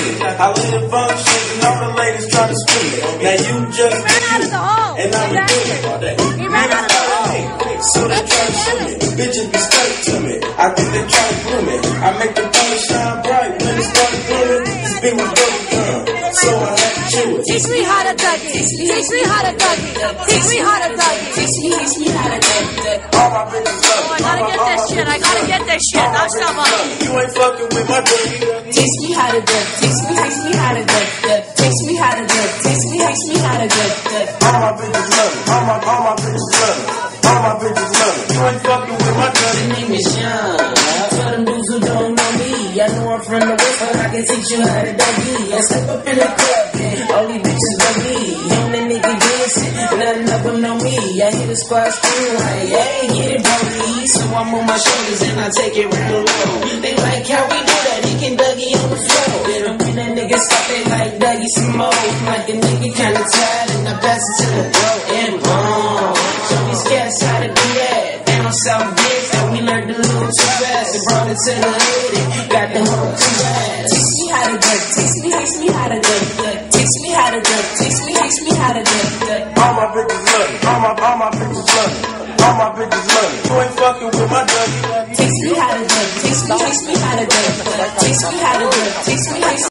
I lay the function and all the ladies try to scream it. Now you just do you, and I'm a it. So they try to shoot me. Bitches be straight to me. I think they try to glue me. I make the color shine bright when it starts glowing. This beat was broken gun, so I had to chew it. Teach me how to duck it. Teach me how to duck it. Teach me how to duck it. Teach me how to duck it. All my bitches love me. I gotta get this shit. I gotta get this shit. Now stop up. You ain't fucking with my dirty. Teach me how to duck. Teach me how to duck. Teach me how to duck. Teach me how to duck. All my bitches love me. All my bitches love me. All my bitches love me. You ain't fucking with my dirty. My name is Sean. For them dudes who don't know me, I know I'm from the west, but I can teach you how to doggy. I step up in the club, and all these bitches love me. I'm the nigga dancing, none of them know me. I hit the squad scream like, hey, get it, bro. So I'm on my shoulders and I take it real low. They like how we do that, he can Dougie on the floor. Then when that nigga stop, they like Dougie some more. Like the nigga kinda tired, and I pass it to the bro and boom. Show these cats how to do that. Down south bitch, how we learned to lose too fast. They brought it to the hood and got the whole too bad. Teach me how to duck, teach me how to duck. Teach me how to duck, teach me how to duck. All my bitches love me. All my bitches love me. All my bitches love me. You ain't fucking with my dirty. Teach me how to duck, teach me how to duck. Teach me how to duck, teach me.